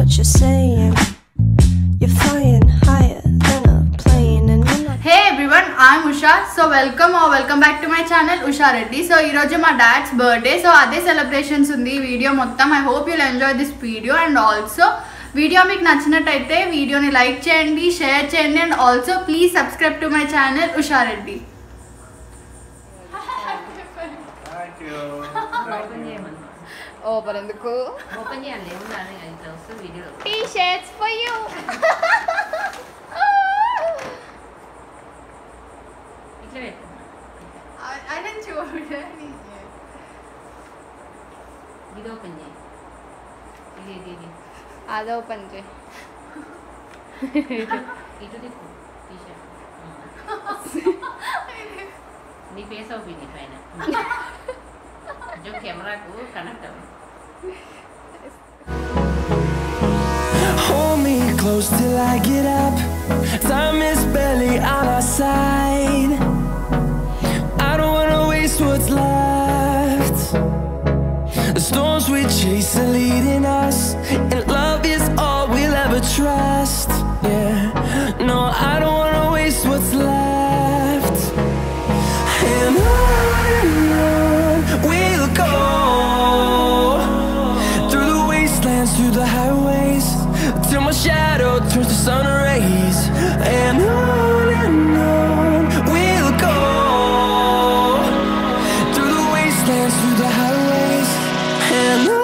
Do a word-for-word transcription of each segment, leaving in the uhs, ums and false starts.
what you're saying. You're flying higher than a plane and you're not. Hey everyone, I'm Usha. So welcome or welcome back to my channel Usha Reddy. So ee roju my dad's birthday, so ade celebrations undi video mottam. I hope you'll enjoy this video, and also video meeku nachinataithe video ni like cheyandi, share cheyandi, and also please subscribe to my channel Usha Reddy. Thank you. Open enduku? Open cheyandi undani ita ostu video. T-shirts for you. Itla pettu. I didn't చూడని. ఇది open చేయి. ఇది ఇది ఇది. అది open చేయి. ఇటు దిక్కు టీ-షర్ట్. నీ ఫేస్ ఓపెన్ పైన. जो कैमरा को कनेक्ट है. Hold me close till I get up. Time is barely on our side. I don't wanna waste what's left. The storms we chase are leading us, and love is all we'll ever trust. Yeah, no, I don't wanna waste what's left. And on and on we'll go, through the wastelands, through the highways, till my shadow turns to sun rays. And on and on we'll go, through the wastelands, through the highways, and on.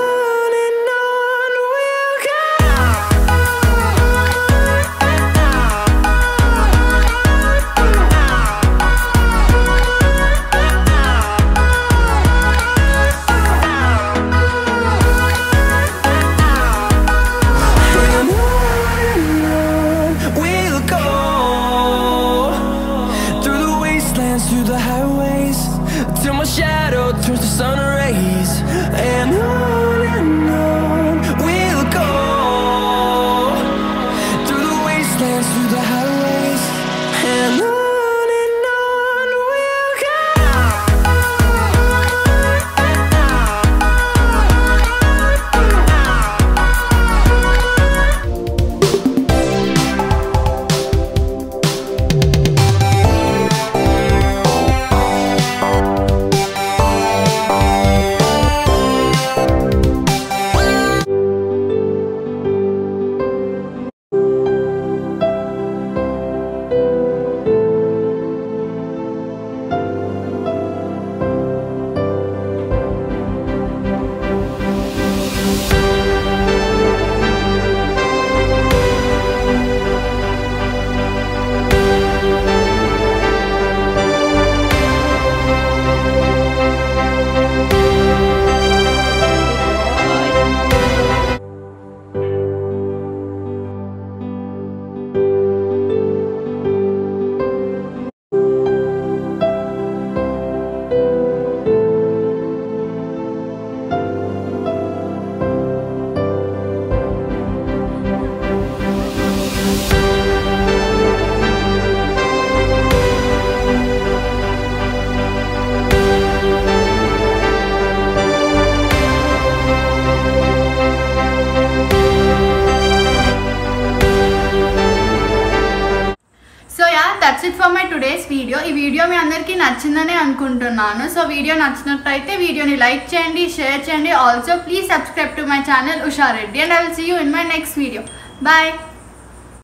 Through the highways, till my shadow turns to sun rays. And on and on we'll go, through the wastelands, through the highways, and on and on we'll go. That's it for my today's video. ఈ video మీ అందరికీ నచ్చిందని అనుకుంటున్నాను. So video నచ్చినట్లయితే వీడియోని like చేయండి, share చేయండి. Also please subscribe to my channel Usha Reddy, and I will see you in my next video. Bye.